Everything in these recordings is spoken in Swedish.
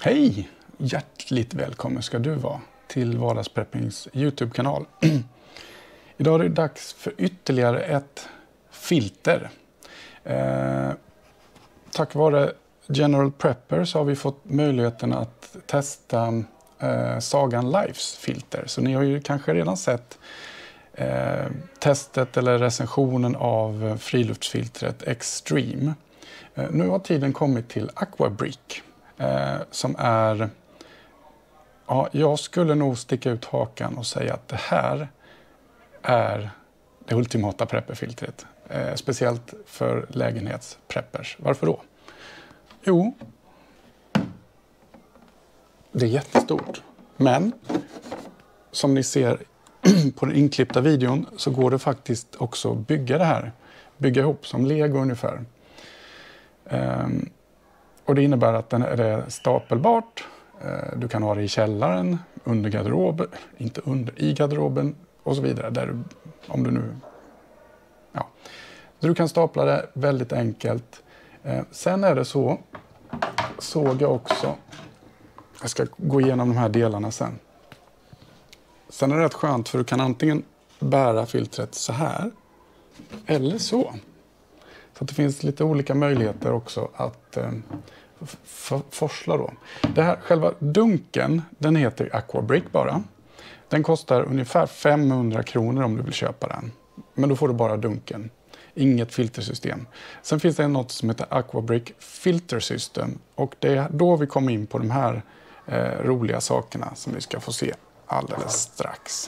Hej! Hjärtligt välkommen ska du vara till Vardagspreppings YouTube-kanal. Idag är det dags för ytterligare ett filter. Tack vare General Prepper så har vi fått möjligheten att testa Sagan Lifes filter. Så ni har ju kanske redan sett testet eller recensionen av friluftsfiltret Extreme. Nu har tiden kommit till Aquabrick som är, ja, jag skulle nog sticka ut hakan och säga att det här är det ultimata prepperfiltret. Speciellt för lägenhetspreppers. Varför då? Jo, det är jättestort. Men som ni ser på den inklippta videon så går det faktiskt också att bygga det här. Bygga ihop som Lego ungefär. Och det innebär att den är stapelbart. Du kan ha det i källaren, under garderoben, inte under, i garderoben och så vidare. Där, om du nu, ja. Så du kan stapla det väldigt enkelt. Sen är det så, såg jag också, jag ska gå igenom de här delarna sen. Sen är det rätt skönt för du kan antingen bära filtret så här eller så. Så att det finns lite olika möjligheter också att forsla då. Det här, själva dunken, den heter Aquabrick bara. Den kostar ungefär 500 kronor om du vill köpa den. Men då får du bara dunken. Inget filtersystem. Sen finns det något som heter Aquabrick Filter System. Och det är då vi kommer in på de här roliga sakerna som vi ska få se alldeles strax.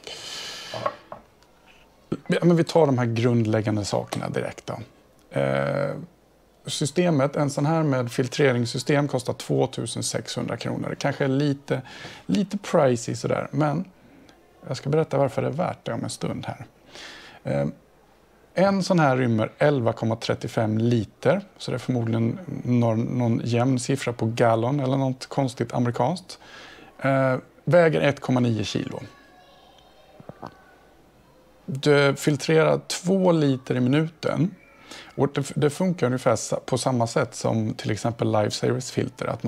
Men vi tar de här grundläggande sakerna direkt då. Systemet, en sån här med filtreringssystem kostar 2600 kronor. Det kanske är lite pricey sådär, men jag ska berätta varför det är värt det om en stund här. En sån här rymmer 11,35 liter, så det är förmodligen någon jämn siffra på gallon eller något konstigt amerikanskt. Väger 1,9 kilo. Det filtrerar 2 liter i minuten. Och det funkar ungefär på samma sätt som till exempel Lifesavers filter. Att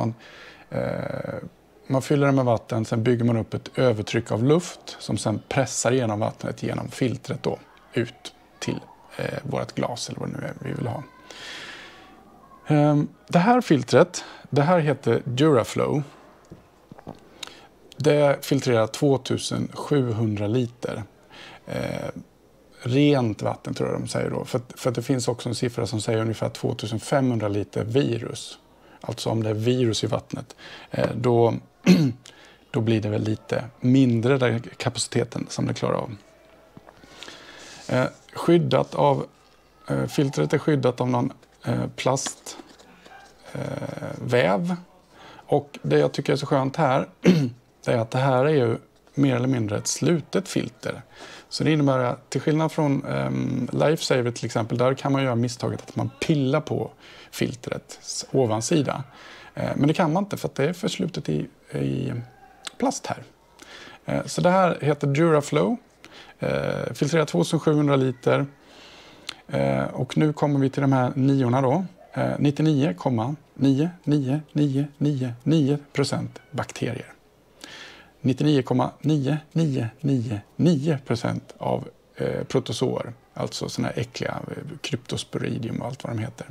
man fyller det med vatten, sen bygger man upp ett övertryck av luft som sen pressar igenom vattnet genom filtret då, ut till vårt glas eller vad det nu är vi vill ha. Det här filtret, det här heter Duraflow. Det filtrerar 2700 liter. Rent vatten tror jag de säger då. För att det finns också en siffra som säger ungefär 2500 liter virus. Alltså om det är virus i vattnet. Då blir det väl lite mindre där kapaciteten som det klarar av. Filtret är skyddat av någon plastväv. Och det jag tycker är så skönt här är att det här är ju mer eller mindre ett slutet filter. Så det innebär att till skillnad från Lifesaver till exempel, där kan man göra misstaget att man pillar på filtrets ovansida. Men det kan man inte för att det är förslutet i plast här. Så det här heter Duraflow. Filtrerar 2700 liter. Och nu kommer vi till de här niorna då. 99,99999% bakterier. 99,9999% av protozoer, alltså såna här äckliga kryptosporidium och allt vad de heter.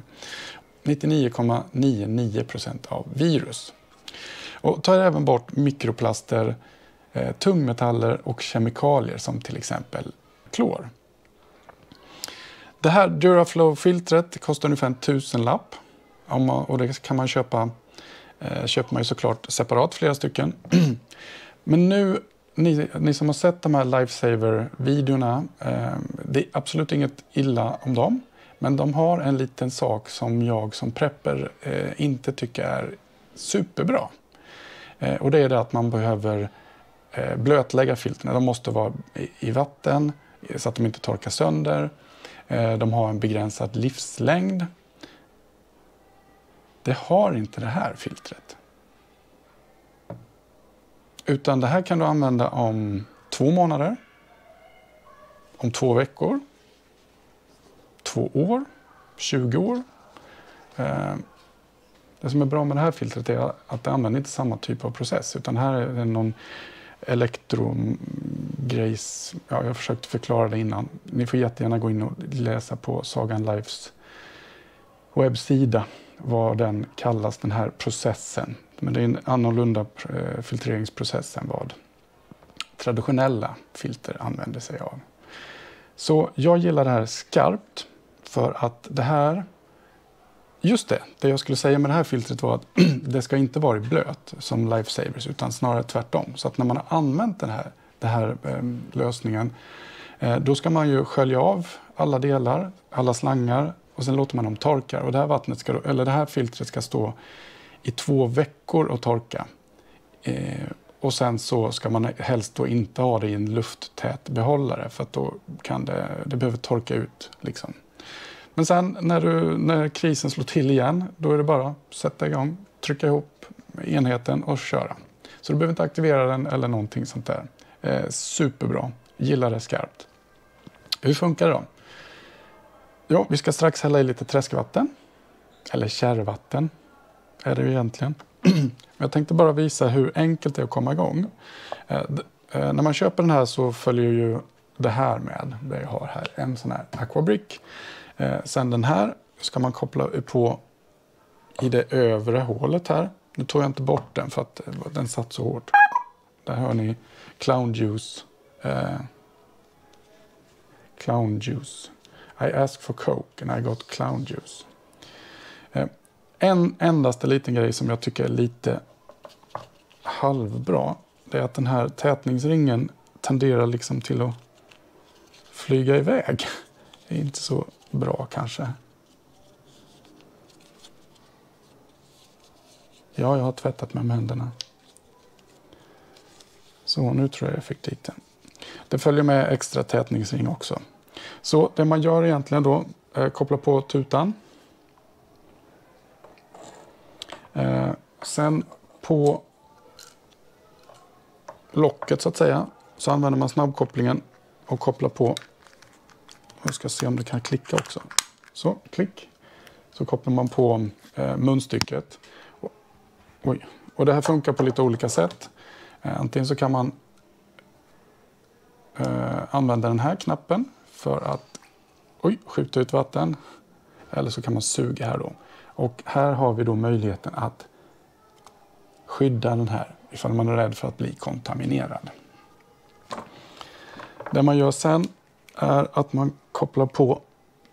99,99% av virus. Och tar även bort mikroplaster, tungmetaller och kemikalier som till exempel klor. Det här Duraflow-filtret kostar ungefär 1000-lapp. Och det kan man köper man ju såklart separat flera stycken. Men nu, ni som har sett de här Lifesaver-videorna, det är absolut inget illa om dem. Men de har en liten sak som jag som prepper inte tycker är superbra. Och det är det att man behöver blötlägga filterna. De måste vara i vatten så att de inte torkar sönder. De har en begränsad livslängd. Det har inte det här filtret. Utan det här kan du använda om 2 månader, om 2 veckor, 2 år, 20 år, Det som är bra med det här filtret är att det använder inte samma typ av process, utan här är det någon elektrogrejs. Ja, jag försökte förklara det innan. Ni får jättegärna gå in och läsa på Sagan Lifes webbsida vad den kallas, den här processen. Men det är en annorlunda filtreringsprocess än vad traditionella filter använder sig av. Så jag gillar det här skarpt för att det här, just det jag skulle säga med det här filtret var att det ska inte vara blöt som Lifesavers, utan snarare tvärtom. Så att när man har använt den här lösningen, då ska man ju skölja av alla delar, alla slangar, och sen låter man dem torka. Och det här filtret ska stå i 2 veckor och torka. Och sen så ska man helst då inte ha det i en lufttät behållare, för att då kan det behöver torka ut liksom. Men sen när krisen slår till igen, då är det bara att sätta igång, trycka ihop enheten och köra. Så du behöver inte aktivera den eller någonting sånt där. Superbra, gillar det skarpt. Hur funkar det då? Ja, vi ska strax hälla i lite träskvatten. Eller kärrvatten är det ju egentligen. Jag tänkte bara visa hur enkelt det är att komma igång. När man köper den här så följer ju det här med. Det jag har här, en sån här aquabrick. Sen den här ska man koppla på i det övre hålet här. Nu tog jag inte bort den för att den satt så hårt. Där hör ni clown juice. Clown juice. I asked for coke and I got clown juice. En endaste liten grej som jag tycker är lite halvbra, det är att den här tätningsringen tenderar liksom till att flyga iväg. Det är inte så bra kanske. Ja, jag har tvättat med händerna. Så nu tror jag fick dit den. Det följer med extra tätningsring också. Så det man gör egentligen då är att koppla på tutan. Sen på locket så att säga så använder man snabbkopplingen och kopplar på. Jag ska se om det kan klicka också. Så, klick. Så kopplar man på munstycket. Oj. Och det här funkar på lite olika sätt. Antingen så kan man använda den här knappen för att skjuta ut vatten. Eller så kan man suga här då. Och här har vi då möjligheten att skydda den här ifall man är rädd för att bli kontaminerad. Det man gör sen är att man kopplar på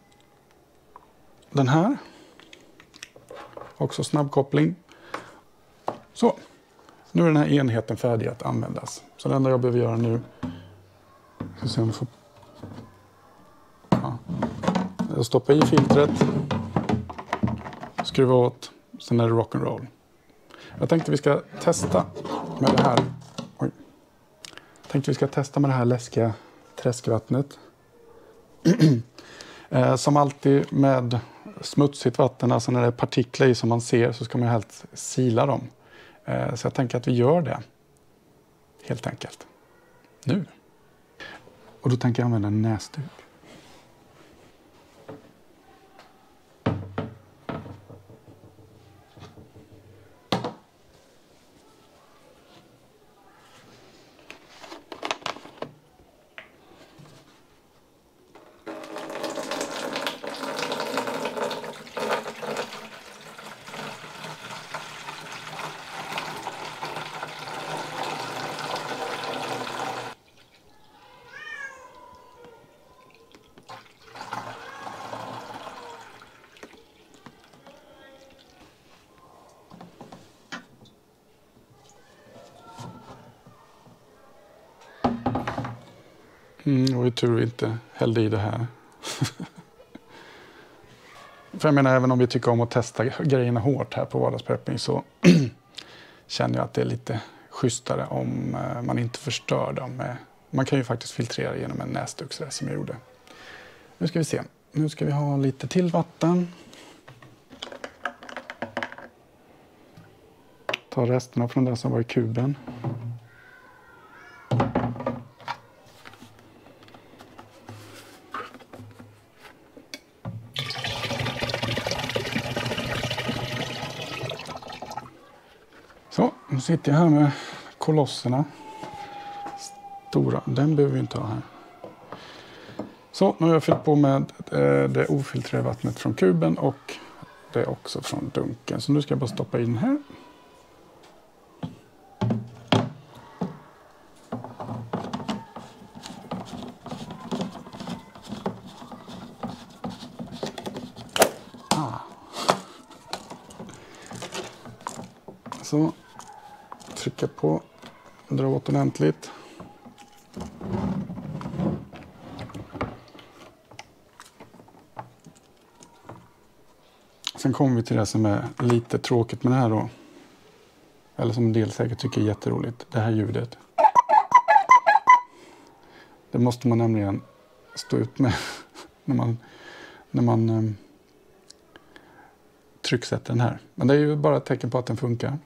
den här. Också snabbkoppling. Så, nu är den här enheten färdig att användas. Så det enda jag behöver göra nu, ska se om jag får, jag stoppar i filtret, skruva åt, sen är det rock'n'roll. Jag tänkte vi ska testa med det här. Med det här läskiga träskvattnet. Som alltid med smutsigt vatten, alltså när det är partiklar i som man ser, så ska man helt sila dem. Så jag tänker att vi gör det. Helt enkelt. Nu. Och då tänker jag använda en näsduk. Och i tur vi inte hällde i det här. För jag menar, även om vi tycker om att testa grejerna hårt här på vardagsprepping, så känner jag att det är lite schysstare om man inte förstör dem. Man kan ju faktiskt filtrera genom en näsduk så där som jag gjorde. Nu ska vi se. Nu ska vi ha lite till vatten. Ta resterna från det som var i kuben. Så, nu sitter jag här med kolosserna. Stora, den behöver vi inte ha här. Så, nu har jag fyllt på med det ofiltrerade vattnet från kuben och det också från dunken. Så nu ska jag bara stoppa in här. Så, trycka på, dra åt ordentligt. Sen kommer vi till det som är lite tråkigt med det här då. Eller som en del säkert tycker är jätteroligt. Det här ljudet. Det måste man nämligen stå ut med när man trycksätter den här. Men det är ju bara ett tecken på att den funkar.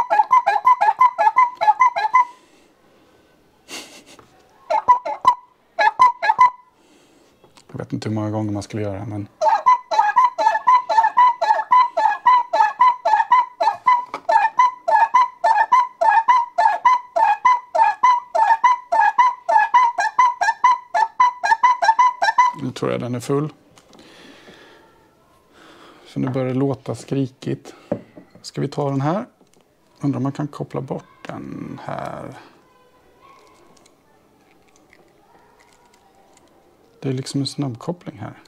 Jag vet inte hur många gånger man skulle göra, men... Nu tror jag den är full. Så nu börjar det låta skrikigt. Ska vi ta den här? Undrar om man kan koppla bort den här. Det är liksom en snabbkoppling här.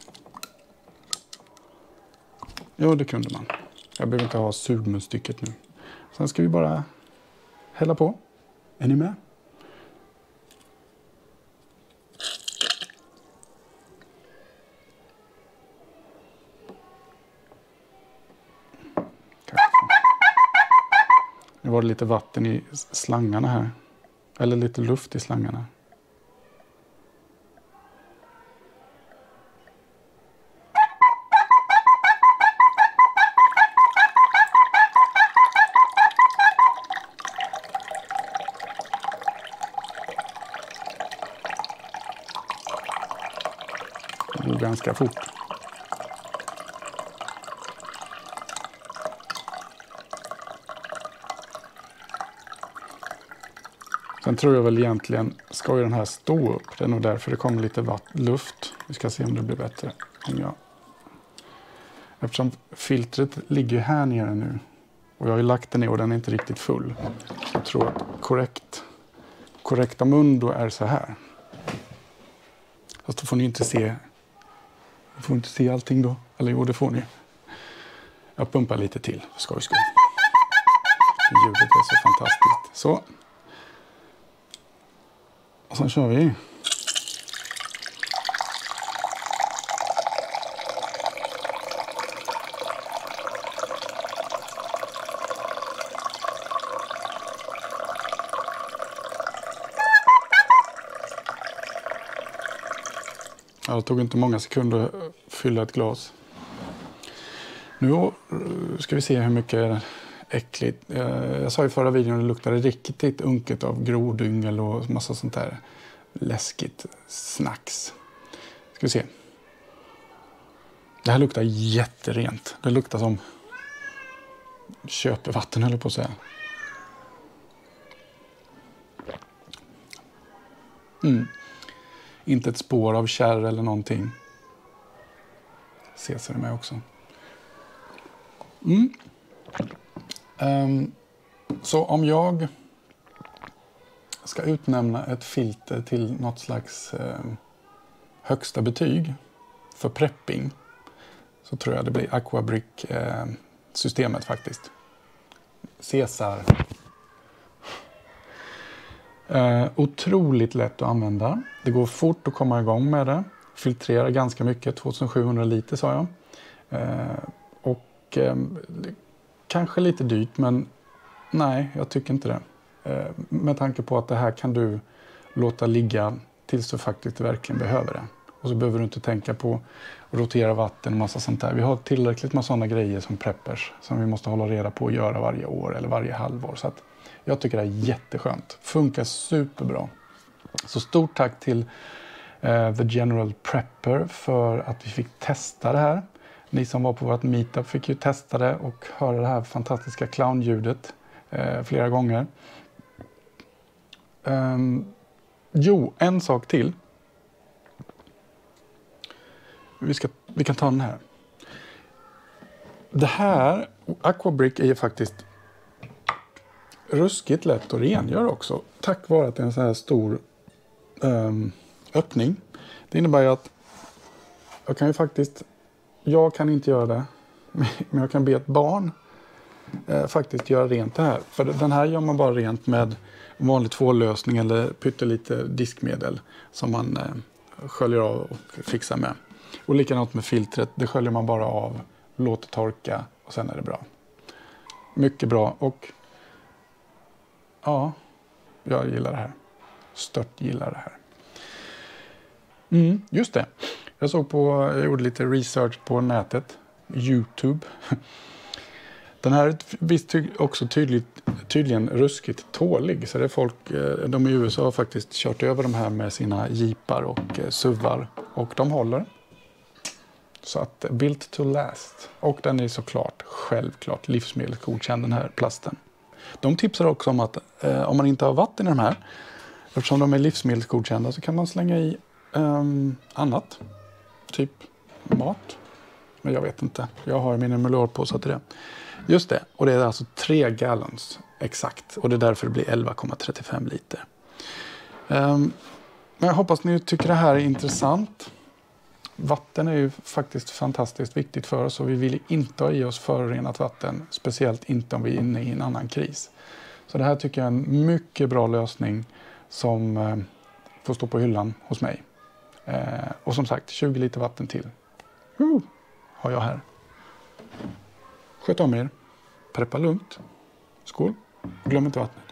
Ja, det kunde man. Jag behöver inte ha sugmunstycket nu. Sen ska vi bara hälla på. Är ni med? Nu var det lite vatten i slangarna här. Eller lite luft i slangarna. Det går ganska fort. Sen tror jag väl egentligen ska ju den här stå upp. Det är nog därför det kommer lite luft. Vi ska se om det blir bättre. Eftersom filtret ligger här nere nu. Och jag har ju lagt den ner och den är inte riktigt full. Jag tror att korrekta mun då är så här. Fast då får ni inte se. Ni får inte se allting då. Eller jo, det får ni. Jag pumpar lite till. Skoj. Ljudet är så fantastiskt. Så. Och sen kör vi. Ja, det tog inte många sekunder att fylla ett glas. Nu ska vi se hur mycket äckligt. Jag sa i förra videon att det luktade riktigt unket av grodyngel och massa sånt där läskigt snacks. Ska vi se. Det här luktar jätterent. Det luktar som köpevatten, eller på att säga. Inte ett spår av kärr eller någonting. Ses det med också. Så om jag ska utnämna ett filter till något slags högsta betyg för prepping, så tror jag det blir Aquabrick-systemet faktiskt. Caesar. Otroligt lätt att använda. Det går fort att komma igång med det. Filtrerar ganska mycket, 2700 liter sa jag. Kanske lite dyrt, men nej, jag tycker inte det. Med tanke på att det här kan du låta ligga tills du faktiskt verkligen behöver det. Och så behöver du inte tänka på att rotera vatten och massa sånt där. Vi har tillräckligt med sådana grejer som preppers som vi måste hålla reda på att göra varje år eller varje halvår. Så att jag tycker det är jätteskönt. Funkar superbra. Så stort tack till The General Prepper för att vi fick testa det här. Ni som var på vårt meetup fick ju testa det och höra det här fantastiska clownljudet. flera gånger. En sak till. Vi kan ta den här. Det här, Aquabrick, är ju faktiskt ruskigt lätt att rengöra också. Tack vare att det är en så här stor öppning. Det innebär ju att jag kan inte göra det. Men jag kan be ett barn faktiskt göra rent det här. För den här gör man bara rent med vanlig tvållösning eller pyttelite diskmedel som man sköljer av och fixar med. Och likadant med filtret, det sköljer man bara av, låter torka och sen är det bra. Mycket bra och ja, jag gillar det här. Stört gillar det här. Just det. Jag gjorde lite research på nätet. YouTube. Den här är visst också tydligen ruskigt tålig. Så det är de i USA har faktiskt kört över de här med sina jeepar och SUVar. Och de håller. Så att built to last. Och den är självklart livsmedelsgodkänd, den här plasten. De tipsar också om att om man inte har vatten i de här, eftersom de är livsmedelsgodkända, så kan man slänga i annat. Typ mat. Men jag vet inte. Jag har min emulorpåse till det. Just det. Och det är alltså 3 gallons exakt. Och det är därför det blir 11,35 liter. Men jag hoppas ni tycker det här är intressant. Vatten är ju faktiskt fantastiskt viktigt för oss och vi vill inte ha i oss förorenat vatten. Speciellt inte om vi är inne i en annan kris. Så det här tycker jag är en mycket bra lösning som får stå på hyllan hos mig. Och som sagt, 20 liter vatten till. Har jag här. Sköt om er. Preppa lugnt. Skål. Glöm inte vattnet.